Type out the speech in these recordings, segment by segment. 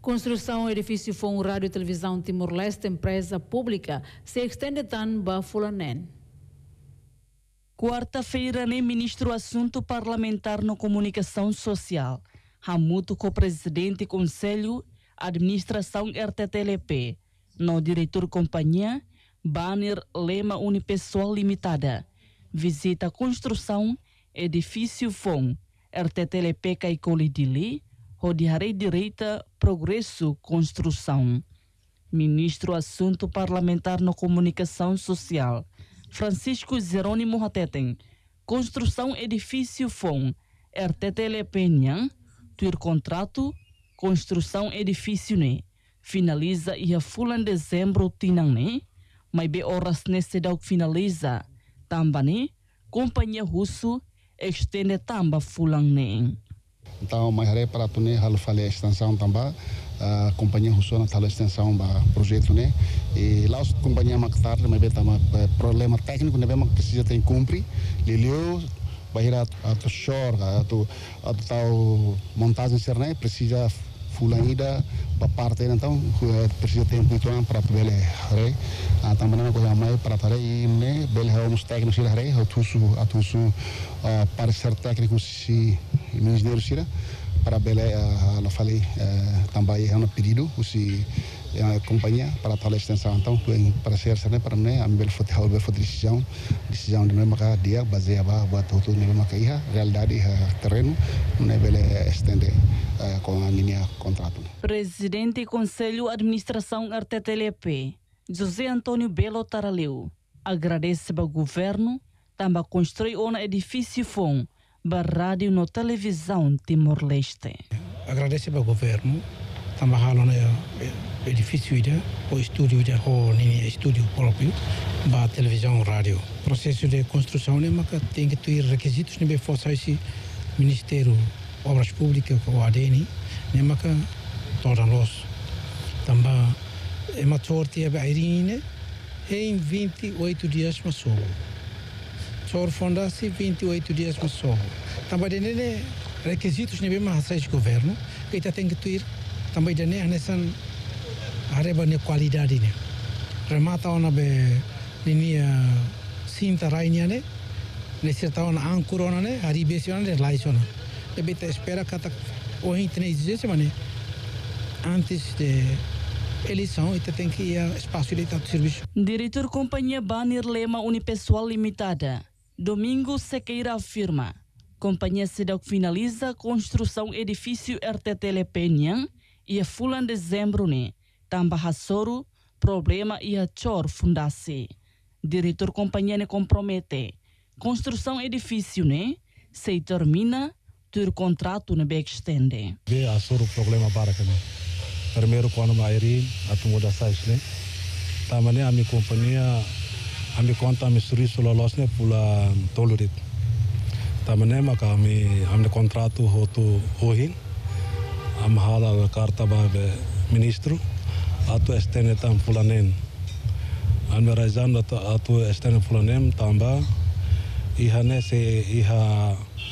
Construção edifício Fon Rádio e Televisão Timor-Leste, empresa pública, se estende tan ba Fulanen. Quarta-feira, nem ministro Assunto Parlamentar na Comunicação Social, Hamuto co-presidente Conselho Administração RTTLP, no diretor companhia, Banner Lema Unipessoal Limitada, visita construção edifício Fon RTTLP Kaikolidili, Rodiharei Direita Progresso Construção. Ministro Assunto Parlamentar na Comunicação Social, Francisco Jerônimo Hateten, construção edifício Fon RTTLP Nhan, tuir contrato, construção edifício ne, finaliza e a fulan dezembro tinang ne, mas be horas nesse dau finaliza, tamba ne, companhia russo, extende tamba fulan ne. Então, mais para tu né, halo falei extensão também, a companhia russa na tal extensão ba projeto né, e lá a companhia mais tarde, mas também problema técnico né, mas precisa ter cumprir, leleu, vai ir a tu shore, a tu tal montagem serné, precisa fulanida para parte então precisa ter um para tu bele, também não coisa mais para tu aí né, bele vamos técnicos ir aí, a tu parecer técnico se engenheiro sira para bele ela falei também é um pedido se a companhia para tal extensão então para ser né para né a bele foi decisão de não maka dia baseada buat tudo né maka ia realidade terreno né bele estender com a linha contrato. Presidente do Conselho Administração RTTLP, José Antônio Belo Taraleu, agradece ao governo também construir um edifício Fon ba rádio no televisão Timor-Leste. Agradece ao governo também halona edifício ida o estúdio ida o estúdio próprio ba televisão rádio. Processo de construção né mas tem que ter requisitos né força esse Ministério Obras Públicas com a ADN né mas toda nós também é uma sorte a Irine em 28 dias mas só só fundasse 28 dias mas só também tem requisitos né mas esse governo que tem que ter também tem nessa área de qualidade né remata ona be linha cinta rainha né nesse tal na ancorona né arribesiona de laisona debita espera kata o internet semana antes de eleição e tem que ir espaço de serviço. Diretor Companhia Banner Lema Unipessoal Limitada, Domingo Sequeira afirma, companhia CEDAW finaliza construção edifício RTTLP Nhan e a fulan dezembro ne, tambah hasoro problema e a chor fundasse. Diretor companhia ne compromete, construção edifício ne, se termina, ter contrato ne be extende. Be hasoro problema baraka ne. Primeiro quando a Irene a muda sais ne, tamane a minha companhia a minha conta me serviço lolos ne pula tolurit. Tamane maka a contrato hotu hohin. Am hala carta ba ministro atu estene tam fulanen an raizan atu estene fulanen tamba ihane se iha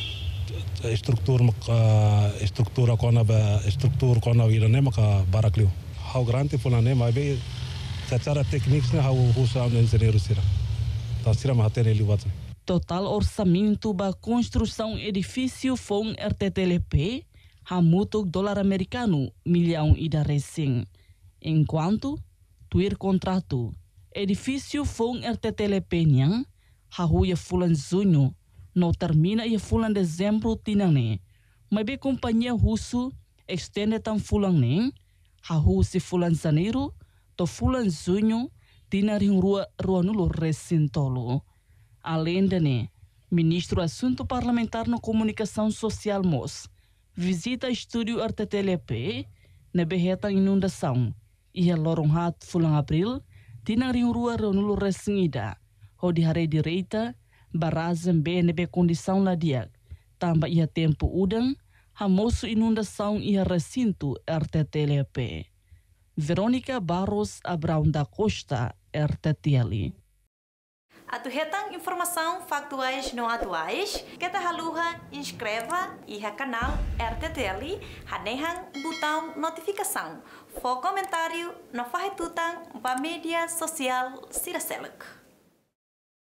estrutura kona irane maka barakliu hau grande fulanen mai be secara teknik ne hau husa engenheiro sira tasira mahatene liwat. Total orçamento ba construção edifício Fon RTTLP hamutuk dolar americano milhão ida recém. Enquanto, tuir contrato, edifício Fon RTTLP Nhan, hahuia fulan junho, não termina e fulan dezembro tinane. Mas be companhia russo extende tam fulan nem, hahu se fulan janeiro, to fulan junho, tinaring rua nulo recintolo. Além de ne, ministro Assunto Parlamentar na Comunicação Social MOS, visita estúdio RTTLP na berreta inundação e a lorong fulang April tinaring rua nulo resingida ho di hari direita barazem BNB condição ladiak tamba ia tempo udang hamosu inundação ia recinto RTTLP. Verônica Barros Abrão da Costa, RTTL. Atu retang informação factuais não atuais, kita haluha inscreva e canal RTTL, hanehan botão notificação. For comentário, não faz tutang ba mídia social Siraselek.